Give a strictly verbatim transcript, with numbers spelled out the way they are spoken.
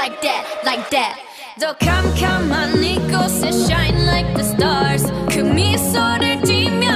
like that, like that. 더 캄캄한 이곳에 shine like the stars. 그 미소를 띠면